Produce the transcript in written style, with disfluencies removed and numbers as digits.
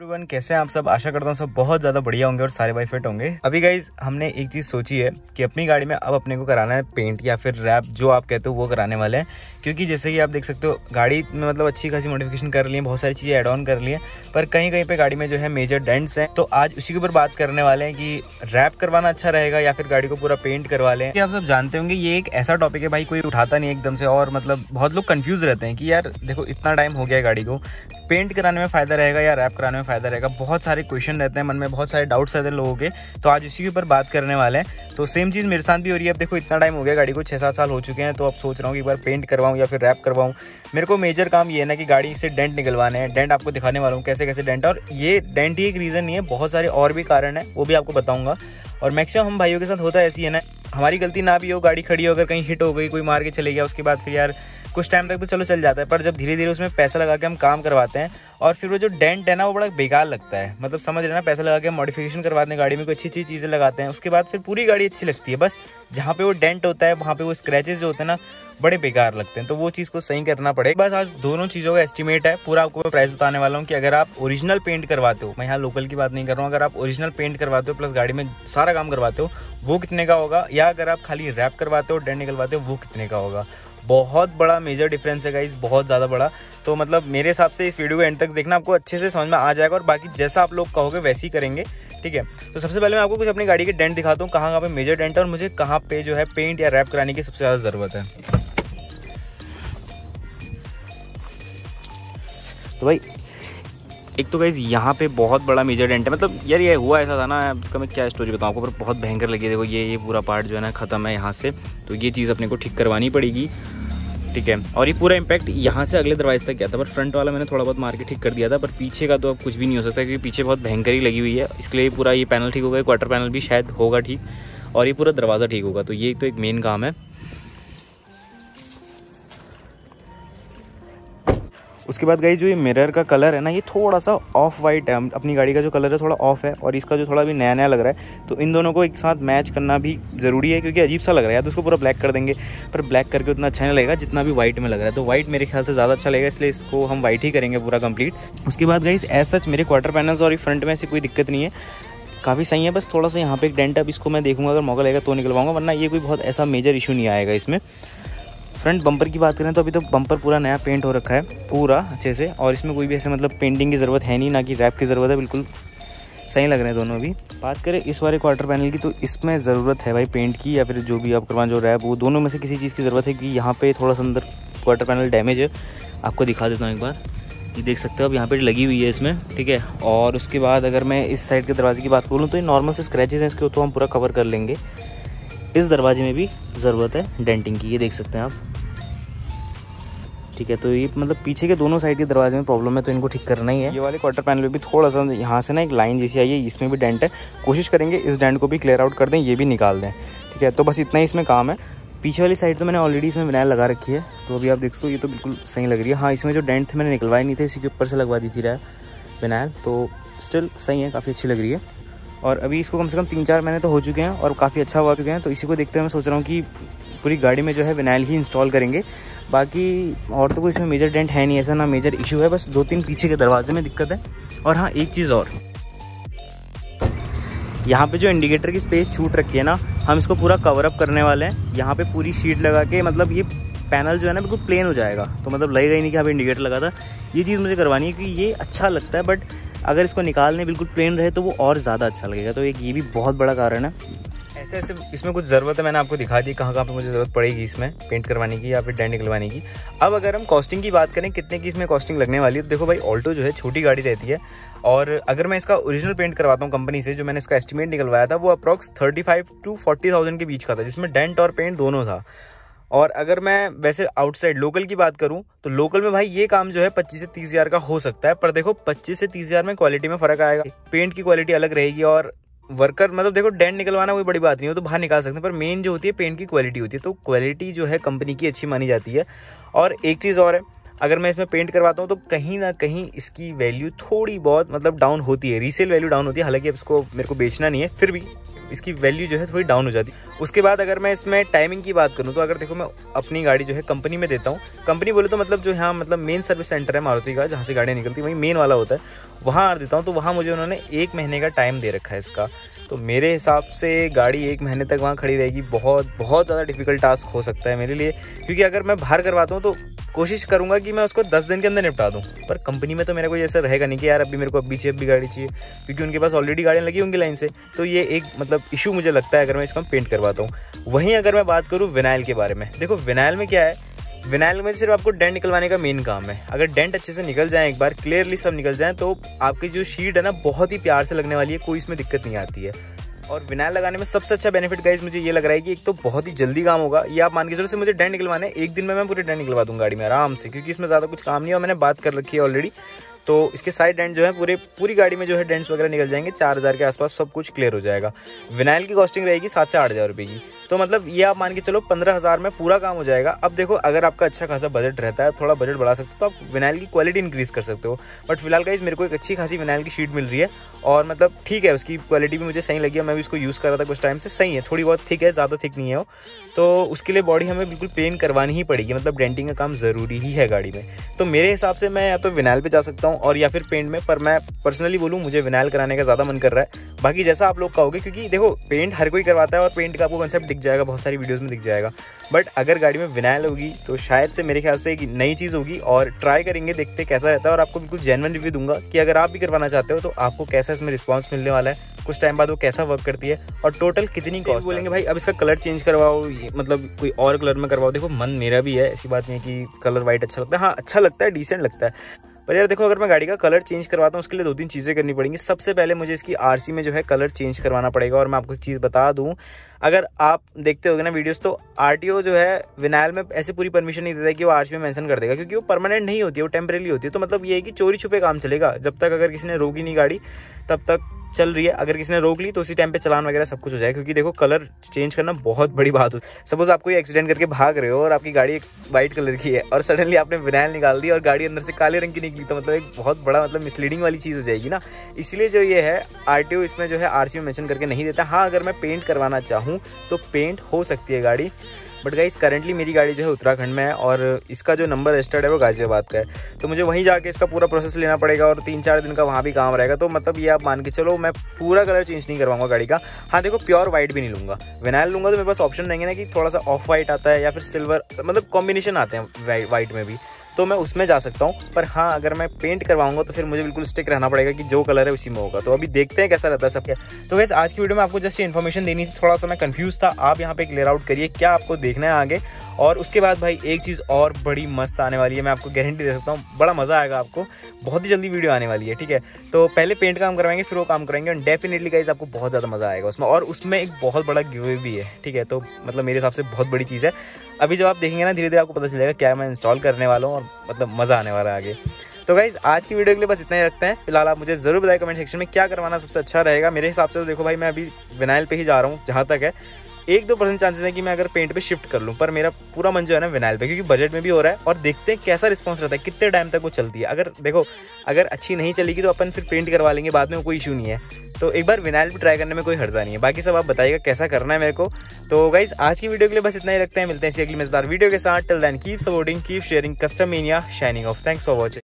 Everyone, कैसे हैं आप सब। आशा करता हूँ सब बहुत ज़्यादा बढ़िया होंगे और सारे भाई फिट होंगे। अभी गाइज हमने एक चीज़ सोची है कि अपनी गाड़ी में अब अपने को कराना है पेंट या फिर रैप, जो आप कहते हो वो कराने वाले हैं। क्योंकि जैसे कि आप देख सकते हो गाड़ी में मतलब अच्छी खासी मॉडिफिकेशन कर ली है, बहुत सारी चीज़ें ऐड ऑन कर ली है, पर कहीं कहीं पे गाड़ी में जो है मेजर डेंट्स हैं। तो आज उसी के ऊपर बात करने वाले हैं कि रैप करवाना अच्छा रहेगा या फिर गाड़ी को पूरा पेंट करवा लें। आप सब जानते होंगे ये एक ऐसा टॉपिक है भाई, कोई उठाता नहीं एकदम से, और मतलब बहुत लोग कंफ्यूज रहते हैं कि यार देखो इतना टाइम हो गया गाड़ी को, पेंट कराने में फ़ायदा रहेगा या रैप कराने में फ़ायदा रहेगा। बहुत सारे क्वेश्चन रहते हैं मन में, बहुत सारे डाउट्स रहते हैं लोगों के। तो आज इसी के ऊपर बात करने वाले हैं। तो सेम चीज़ मेरे साथ भी हो रही है। अब देखो इतना टाइम हो गया गाड़ी को, 6-7 साल हो चुके हैं, तो अब सोच रहा हूँ कि एक बार पेंट करवाऊँ या फिर रैप करवाऊँ। मेरे को मेजर काम ये है ना कि गाड़ी से डेंट निकलवाने हैं। डेंट आपको दिखाने वाला हूँ कैसे कैसे डेंट, और ये डेंट ही एक रीज़न नहीं है, बहुत सारे और भी कारण है, वो भी आपको बताऊँगा। और मैक्सिमम हम भाइयों के साथ होता है ऐसी है ना, हमारी गलती ना भी हो, गाड़ी खड़ी हो, अगर कहीं हिट हो गई, कोई मार के चले गया, उसके बाद फिर यार कुछ टाइम तक तो चलो चल जाता है, पर जब धीरे धीरे उसमें पैसा लगा के हम काम करवाते हैं और फिर वो जो डेंट है ना वो बड़ा बेकार लगता है। मतलब समझ रहे ना, पैसा लगा के मॉडिफिकेशन करवाते हैं गाड़ी में, कोई अच्छी अच्छी चीज़ें लगाते हैं, उसके बाद फिर पूरी गाड़ी अच्छी लगती है, बस जहाँ पे वो डेंट होता है वहाँ पे वो स्क्रैचेस जो होते हैं ना बड़े बेकार लगते हैं। तो वो चीज़ को सही करना पड़ेगा। बस आज दोनों चीज़ों का एस्टिमेट है, पूरा आपको प्राइस बताने वाला हूँ कि अगर आप ओरिजिनल पेंट करवाते हो, मैं यहाँ लोकल की बात नहीं कर रहा हूँ, अगर आप ओरिजिनल पेंट करवाते हो प्लस गाड़ी में सारा काम करवाते हो वो कितने का होगा, या अगर आप खाली रैप करवाते हो, डेंट निकलवाते हो, वो कितने का होगा। बहुत बड़ा मेजर डिफरेंस है गाइस, बहुत ज़्यादा बड़ा। तो मतलब मेरे हिसाब से इस वीडियो को एंड तक देखना, आपको अच्छे से समझ में आ जाएगा, और बाकी जैसा आप लोग कहोगे वैसे ही करेंगे, ठीक है। तो सबसे पहले मैं आपको कुछ अपनी गाड़ी के डेंट दिखाता हूँ, कहाँ पे मेजर डेंट है और मुझे कहाँ पे जो है पेंट या रैप कराने की सबसे ज़्यादा ज़रूरत है। तो भाई एक तो गाइस यहाँ पे बहुत बड़ा मेजर डेंट है। मतलब यार ये हुआ ऐसा था ना, इसका मैं क्या स्टोरी बताऊँ आपको, पर बहुत भयंकर लगी है। देखो ये पूरा पार्ट जो है ना ख़त्म है यहाँ से, तो ये चीज़ अपने को ठीक करवानी पड़ेगी, ठीक है। और ये पूरा इम्पैक्ट यहाँ से अगले दरवाजे तक गया था, पर फ्रंट वाला मैंने थोड़ा बहुत मार के ठीक कर दिया था, पर पीछे का तो अब कुछ भी नहीं हो सकता क्योंकि पीछे बहुत भयंकर ही लगी हुई है। इसके लिए पूरा ये पैनल ठीक होगा, क्वार्टर पैनल भी शायद होगा ठीक, और ये पूरा दरवाज़ा ठीक होगा। तो ये तो एक मेन काम है। उसके बाद गाइस जो ये मिरर का कलर है ना, ये थोड़ा सा ऑफ वाइट है। अपनी गाड़ी का जो कलर है थोड़ा ऑफ है, और इसका जो थोड़ा भी नया नया लग रहा है, तो इन दोनों को एक साथ मैच करना भी ज़रूरी है, क्योंकि अजीब सा लग रहा है। या तो उसको पूरा ब्लैक कर देंगे, पर ब्लैक करके उतना अच्छा नहीं लगेगा जितना भी वाइट में लग रहा है। तो वाइट मेरे ख्याल से ज़्यादा अच्छा लगेगा, इसलिए इसको हम वाइट ही करेंगे पूरा कंप्लीट। उसके बाद गाइस एज सच मेरे क्वार्टर पैनल्स और फ्रंट में ऐसी कोई दिक्कत नहीं है, काफ़ी सही है। बस थोड़ा सा यहाँ पे एक डेंट है, अब इसको मैं देखूँगा, अगर मौका लगेगा तो निकलवाऊंगा, वरना ये कोई बहुत ऐसा मेजर इशू नहीं आएगा इसमें। फ्रंट बम्पर की बात करें तो अभी तो बम्पर पूरा नया पेंट हो रखा है पूरा अच्छे से, और इसमें कोई भी ऐसे मतलब पेंटिंग की ज़रूरत है नहीं, ना कि रैप की ज़रूरत है, बिल्कुल सही लग रहे हैं दोनों भी। बात करें इस वाले क्वार्टर पैनल की, तो इसमें ज़रूरत है भाई पेंट की, या फिर जो भी आप करवाएं जो रैप, वो दोनों में से किसी चीज़ की ज़रूरत है, क्योंकि यहाँ पे थोड़ा सा अंदर क्वार्टर पैनल डैमेज है। आपको दिखा देता हूँ एक बार, ये देख सकते हो अब यहाँ पे लगी हुई है इसमें, ठीक है। और उसके बाद अगर मैं इस साइड के दरवाजे की बात करूँ तो ये नॉर्मल से स्क्रैचेज हैं इसके, तो हम पूरा कवर कर लेंगे। इस दरवाजे में भी ज़रूरत है डेंटिंग की, ये देख सकते हैं आप, ठीक है। तो ये मतलब पीछे के दोनों साइड के दरवाजे में प्रॉब्लम है, तो इनको ठीक करना ही है। ये वाले क्वार्टर पैनल में भी थोड़ा सा यहाँ से ना एक लाइन जैसी आई है, इसमें भी डेंट है, कोशिश करेंगे इस डेंट को भी क्लियर आउट कर दें, ये भी निकाल दें, ठीक है। तो बस इतना ही इसमें काम है। पीछे वाली साइड तो मैंने ऑलरेडी इसमें विनाइल लगा रखी है, तो अभी आप देख सकते हो ये तो बिल्कुल सही लग रही है। हाँ, इसमें जो डेंट थे मैंने निकलवाए नहीं थे, इसी के ऊपर से लगवा दी थी विनाइल, तो स्टिल सही है, काफ़ी अच्छी लग रही है। और अभी इसको कम से कम 3-4 महीने तो हो चुके हैं और काफ़ी अच्छा हुआ चुके हैं, तो इसी को देखते हुए मैं सोच रहा हूँ कि पूरी गाड़ी में जो है विनाइल ही इंस्टॉल करेंगे। बाकी और तो कोई इसमें मेजर डेंट है नहीं, ऐसा ना मेजर इशू है, बस 2-3 पीछे के दरवाजे में दिक्कत है। और हाँ, एक चीज़ और, यहाँ पे जो इंडिकेटर की स्पेस छूट रखी है ना, हम इसको पूरा कवर अप करने वाले हैं। यहाँ पे पूरी शीट लगा के, मतलब ये पैनल जो है ना बिल्कुल प्लेन हो जाएगा, तो मतलब लगेगा ही नहीं कि यहाँ पे इंडिकेटर लगा था। ये चीज़ मुझे करवानी है, क्योंकि ये अच्छा लगता है, बट अगर इसको निकालने बिल्कुल प्लेन रहे तो वो और ज़्यादा अच्छा लगेगा। तो एक ये भी बहुत बड़ा कारण है। ऐसे ऐसे इसमें कुछ ज़रूरत है, मैंने आपको दिखा दी कहाँ पे मुझे ज़रूरत पड़ेगी इसमें पेंट करवाने की या फिर डेंट निकलवाने की। अब अगर हम कॉस्टिंग की बात करें, कितने की इसमें कॉस्टिंग लगने वाली है, तो देखो भाई ऑल्टो जो है छोटी गाड़ी रहती है, और अगर मैं इसका ओरिजिनल पेंट करवाता हूँ कंपनी से, जो मैंने इसका एस्टिमेट निकलवाया था वो अप्रॉक्स 35 to 40,000 के बीच का था, जिसमें डेंट और पेंट दोनों था। और अगर मैं वैसे आउटसाइड लोकल की बात करूं तो लोकल में भाई ये काम जो है 25 से 30 हज़ार का हो सकता है, पर देखो 25 से 30 हज़ार में क्वालिटी में फ़र्क आएगा, पेंट की क्वालिटी अलग रहेगी। और वर्कर मतलब देखो डेंट निकलवाना कोई बड़ी बात नहीं हो, तो बाहर निकाल सकते हैं, पर मेन जो होती है पेंट की क्वालिटी होती है, तो क्वालिटी जो है कंपनी की अच्छी मानी जाती है। और एक चीज़ और है, अगर मैं इसमें पेंट करवाता हूँ तो कहीं ना कहीं इसकी वैल्यू थोड़ी बहुत मतलब डाउन होती है, रीसेल वैल्यू डाउन होती है। हालांकि अब इसको मेरे को बेचना नहीं है, फिर भी इसकी वैल्यू जो है थोड़ी डाउन हो जाती है। उसके बाद अगर मैं इसमें टाइमिंग की बात करूँ तो अगर देखो मैं अपनी गाड़ी जो है कंपनी में देता हूँ, कंपनी बोले तो मतलब जो यहाँ मतलब मेन सर्विस सेंटर है मारुति का, जहाँ से गाड़ियाँ निकलती वही मेन वाला होता है, वहाँ देता हूँ। तो वहाँ मुझे उन्होंने 1 महीने का टाइम दे रखा है इसका। तो मेरे हिसाब से गाड़ी 1 महीने तक वहाँ खड़ी रहेगी, बहुत ज़्यादा डिफिकल्ट टास्क हो सकता है मेरे लिए, क्योंकि अगर मैं बाहर करवाता हूँ तो कोशिश करूँगा कि मैं उसको 10 दिन के अंदर निपटा दूँ। पर कंपनी में तो मेरा कोई ऐसा रहेगा नहीं कि यार अभी मेरे को अभी गाड़ी चाहिए, क्योंकि उनके पास ऑलरेडी गाड़ियाँ लगी होंगी लाइन से। तो ये एक मतलब इशू मुझे लगता है अगर मैं इसको पेंट करवाता हूँ। वहीं अगर मैं बात करूँ विनाइल के बारे में, देखो विनाइल में क्या है, विनाइल में सिर्फ आपको डेंट निकलवाने का मेन काम है। अगर डेंट अच्छे से निकल जाए, एक बार क्लियरली सब निकल जाए, तो आपकी जो शीट है ना बहुत ही प्यार से लगने वाली है, कोई इसमें दिक्कत नहीं आती है। और विनाइल लगाने में सबसे अच्छा बेनिफिट गाइस मुझे ये लग रहा है कि एक तो बहुत ही जल्दी काम होगा। ये आप मान के चलो से मुझे डेंट निकलवाने 1 दिन में मैं पूरे डेंट निकलवा दूंगा गाड़ी में आराम से, क्योंकि इसमें ज़्यादा कुछ काम नहीं है और मैंने बात कर रखी है ऑलरेडी। तो इसके साइड डेंट जो है पूरी गाड़ी में जो है डेंट्स वगैरह निकल जाएंगे, 4000 के आसपास सब कुछ क्लियर हो जाएगा। विनाइल की कॉस्टिंग रहेगी 7 से 8000 रुपये की। तो मतलब ये आप मान के चलो 15000 में पूरा काम हो जाएगा। अब देखो अगर आपका अच्छा खासा बजट रहता है, थोड़ा बजट बढ़ा सकते हो, तो आप विनाइल की क्वालिटी इंक्रीज कर सकते हो। बट फिलहाल गाइस मेरे को एक अच्छी खासी विनाइल की शीट मिल रही है और मतलब ठीक है, उसकी क्वालिटी भी मुझे सही लगी है। मैं भी इसको यूज़ कर रहा था कुछ टाइम से, सही है, थोड़ी बहुत थिक है, ज़्यादा थिक नहीं है वो। तो उसके लिए बॉडी हमें बिल्कुल पेंट करवानी ही पड़ेगी, मतलब डेंटिंग का काम ज़रूरी ही है गाड़ी में। तो मेरे हिसाब से मैं या तो विनाइल पे जा सकता हूँ और या फिर पेंट में, पर मैं पर्सनली बोलूँ मुझे विनाइल कराने का ज़्यादा मन कर रहा है। बाकी जैसा आप लोग कहोगे, क्योंकि देखो पेंट हर कोई करवाता है और पेंट का आपको कंसेप्ट दिख जाएगा, बहुत सारी वीडियोस में दिख जाएगा। बट अगर गाड़ी में विनाइल होगी तो शायद से मेरे ख्याल से एक नई चीज़ होगी और ट्राई करेंगे, देखते कैसा रहता है। और आपको बिल्कुल जेन्युइन रिव्यू दूंगा कि अगर आप भी करवाना चाहते हो तो आपको कैसा इसमें रिस्पॉन्स मिलने वाला है, कुछ टाइम बाद वो कैसा वर्क करती है और टोटल कितनी कॉस्ट बोलेंगे भाई अब इसका कलर चेंज करवाओ, मतलब कोई और कलर में करवाओ। देखो मन मेरा भी है, ऐसी बात नहीं है कि कलर वाइट अच्छा लगता है, हाँ अच्छा लगता है, डिसेंट लगता है। पर यार देखो अगर मैं गाड़ी का कलर चेंज करवाता हूँ उसके लिए 2-3 चीज़ें करनी पड़ेंगी। सबसे पहले मुझे इसकी आरसी में जो है कलर चेंज करवाना पड़ेगा। और मैं आपको एक चीज़ बता दूँ, अगर आप देखते होगे ना वीडियोस, तो आरटीओ जो है विनाइल में ऐसे पूरी परमिशन नहीं देता है कि वो आरसी में मेंशन कर देगा, क्योंकि वो परमानेंट नहीं होती है, वो टेम्परेरी होती है। तो मतलब ये है कि चोरी छुपे काम चलेगा, जब तक अगर किसी ने रोकी नहीं गाड़ी तब तक चल रही है, अगर किसी ने रोक ली तो उसी टाइम पे चलान वगैरह सब कुछ हो जाएगा। क्योंकि देखो कलर चेंज करना बहुत बड़ी बात होती है। सपोज आप कोई एक्सीडेंट करके भाग रहे हो और आपकी गाड़ी एक वाइट कलर की है और सडनली आपने विनाइल निकाल दी और गाड़ी अंदर से काले रंग की निकली, तो मतलब एक बहुत बड़ा मतलब मिसलीडिंग वाली चीज़ हो जाएगी ना। इसलिए जो ये है आरटीओ इसमें जो है आरसी में मेंशन करके नहीं देता। हाँ अगर मैं पेंट करवाना चाहूँ तो पेंट हो सकती है गाड़ी, बट गाइस करंटली मेरी गाड़ी जो है उत्तराखंड में है और इसका जो नंबर रजिस्टर्ड है वो गाजियाबाद का है। तो मुझे वहीं जाके इसका पूरा प्रोसेस लेना पड़ेगा और 3-4 दिन का वहाँ भी काम रहेगा। तो मतलब ये आप मान के चलो मैं पूरा कलर चेंज नहीं करवाऊंगा गाड़ी का। हाँ देखो प्योर वाइट भी नहीं लूँगा, विनाइल लूँगा तो मेरे पास ऑप्शन रहेंगे ना कि थोड़ा सा ऑफ वाइट आता है या फिर सिल्वर, मतलब कॉम्बिनेशन आते हैं वाइट में भी, तो मैं उसमें जा सकता हूँ। पर हाँ अगर मैं पेंट करवाऊंगा तो फिर मुझे बिल्कुल स्टिक रहना पड़ेगा कि जो कलर है उसी में होगा। तो अभी देखते हैं कैसा रहता है सबके। तो वैसे आज की वीडियो में आपको जस्ट इन्फॉर्मेशन देनी थी, थोड़ा सा मैं कंफ्यूज था, आप यहाँ पे क्लियर आउट करिए क्या आपको देखना है आगे। और उसके बाद भाई एक चीज़ और बड़ी मस्त आने वाली है, मैं आपको गारंटी दे सकता हूँ, बड़ा मज़ा आएगा आपको, बहुत ही जल्दी वीडियो आने वाली है, ठीक है। तो पहले पेंट काम करवाएंगे फिर वो काम करेंगे और डेफिनेटली गाइस आपको बहुत ज़्यादा मज़ा आएगा उसमें। और उसमें एक बहुत बड़ा गिव भी है, ठीक है। तो मतलब मेरे हिसाब से बहुत बड़ी चीज़ है। अभी जब आप देखेंगे ना धीरे धीरे आपको पता चलेगा क्या मैं इंस्टॉल करने वाला हूँ और मतलब मज़ा आने वाला है आगे। तो गाइज आज की वीडियो के लिए बस इतना ही रखते हैं। फिलहाल आप मुझे जरूर बताएं कमेंट सेक्शन में क्या करवाना सबसे अच्छा रहेगा। मेरे हिसाब से तो देखो भाई मैं अभी विनाइल पे ही जा रहा हूँ, जहाँ तक है 1-2% चांसेस है कि मैं अगर पेंट पे शिफ्ट कर लूँ, पर मेरा पूरा मन जो है ना विनाइल पे, क्योंकि बजट में भी हो रहा है। और देखते हैं कैसा रिस्पांस रहता है, कितने टाइम तक वो चलती है। अगर देखो अगर अच्छी नहीं चलेगी तो अपन फिर पेंट करवा लेंगे बाद में, कोई इशू नहीं है। तो एक बार विनाइल भी ट्राई करने में कोई हर्जा नहीं है। बाकी सब आप बताइएगा कैसा करना है मेरे को। तो गाइज आज की वीडियो के लिए बस इतना ही रखते हैं, मिलते हैं इसी अगली मजेदार वीडियो के साथ। Till then keep supporting, keep sharing, custom mania signing off. Thanks for watching.